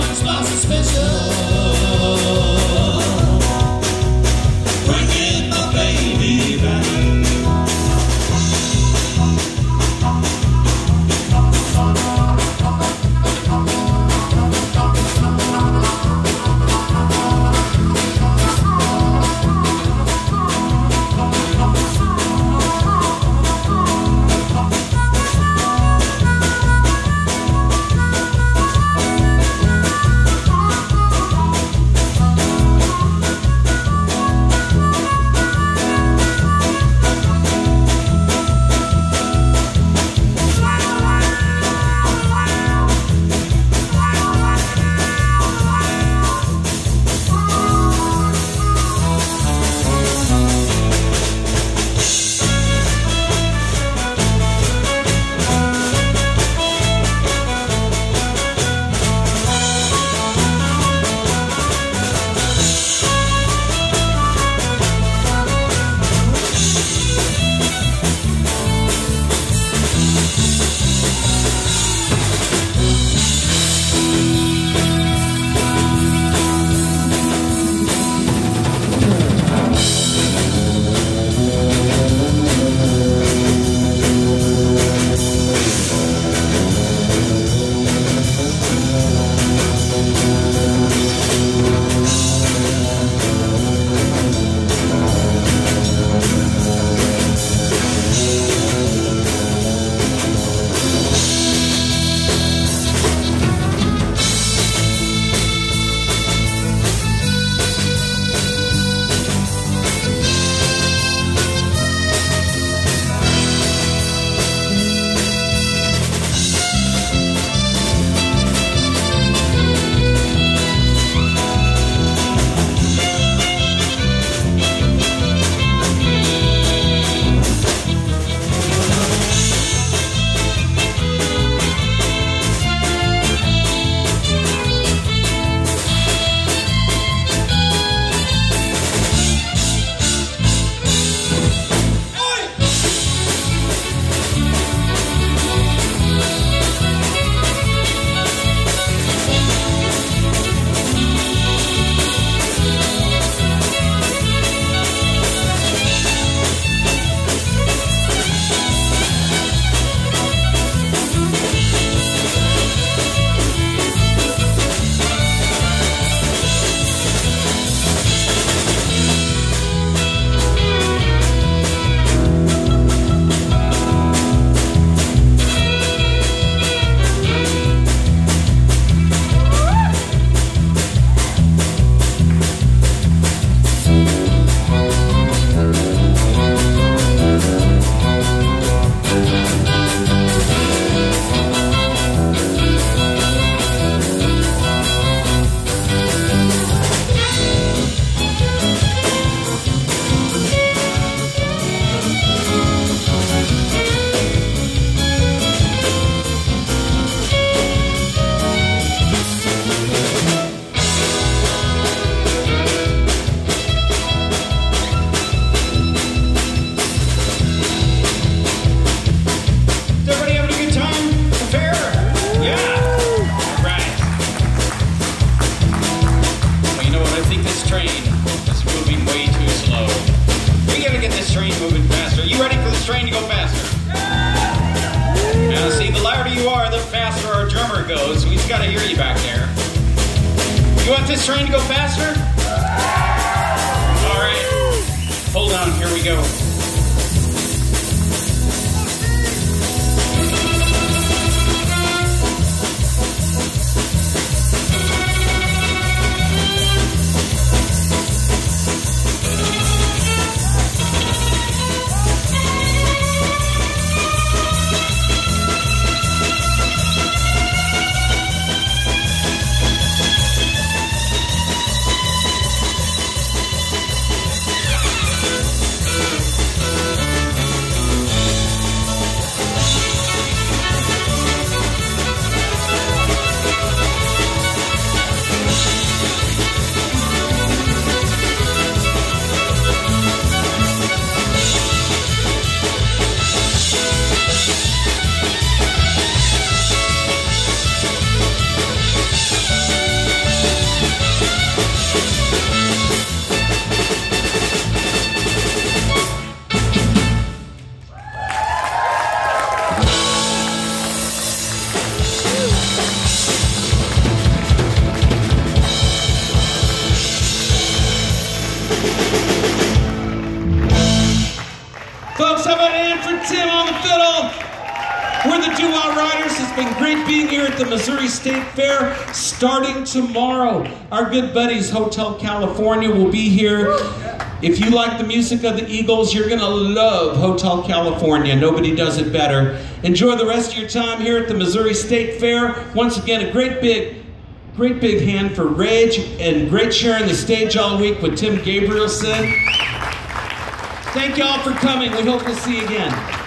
It's my suspicion. Bringing my baby back. Goes. We've got to hear you back there. You want this train to go faster? All right. Hold on. Here we go. been great being here at the Missouri State Fair starting tomorrow. Our good buddies, Hotel California, will be here. If you like the music of the Eagles, you're going to love Hotel California. Nobody does it better. Enjoy the rest of your time here at the Missouri State Fair. Once again, a great big hand for Rage, and great sharing the stage all week with Tim Gabrielson. Thank you all for coming. We hope to see you again.